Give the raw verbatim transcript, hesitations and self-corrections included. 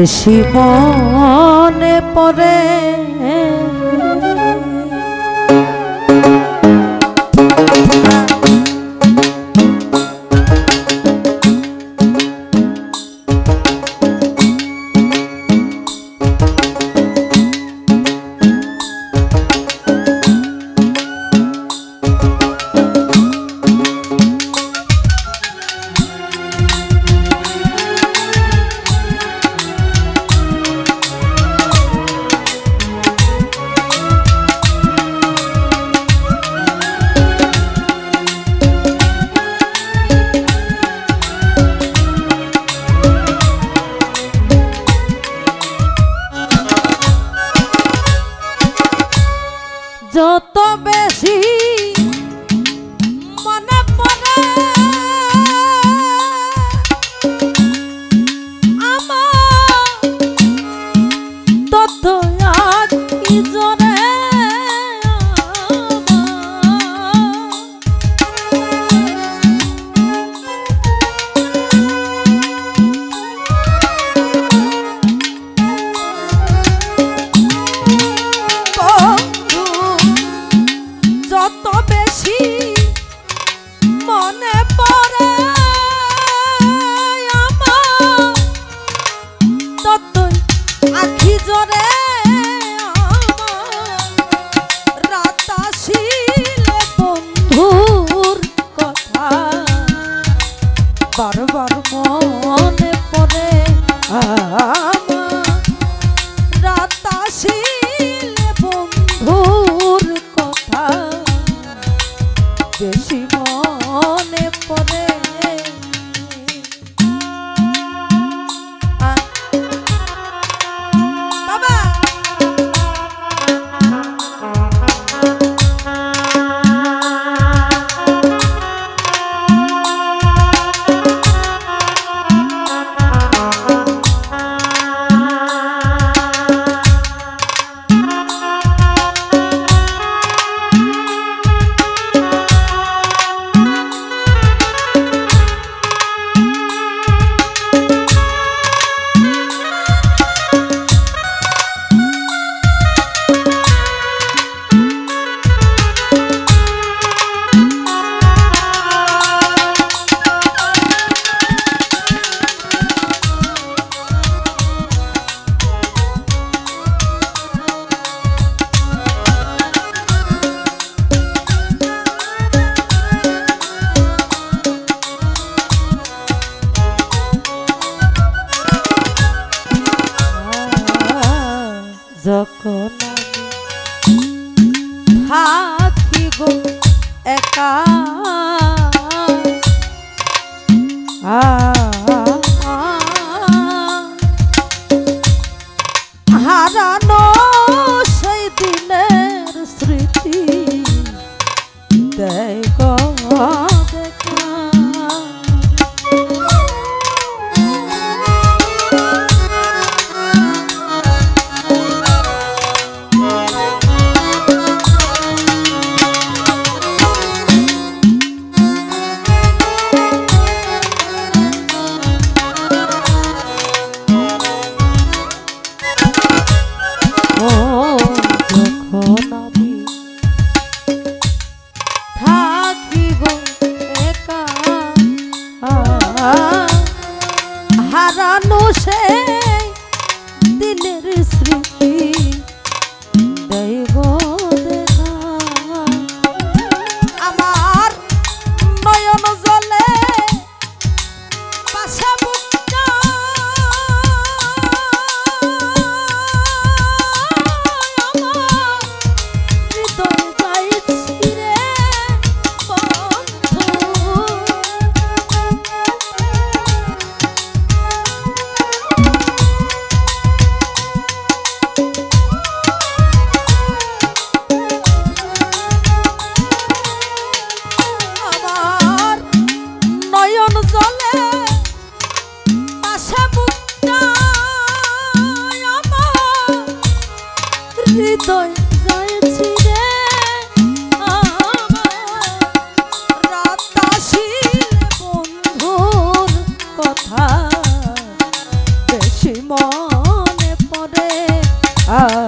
বেশি মনে পড়ে যত বেশি মনে পড়ে আমার তত আঁখি জরে যত বেশি মনে পড়ে আমার ততই আঁখি জরে আমার রাত আসিলে বন্ধুর কথা বারবার মনে পড়ে আমার রাত আসিলে বন্ধুর কথা বেশি মনে পড়ে বাবা যখন থাকি গো একা হারানো সেই দিনের স্মৃতি দেয় গো দেখা হারানো সেই দিনের স্মৃতি দেয় গো দেখা আমার নয়ন জলে পাশা বুকটা আমার হৃদয় যাইছি রে বন্ধু হৃদয় যাইছি রে আমার রাত আসিলে বন্ধুর কথা বেশি মন আ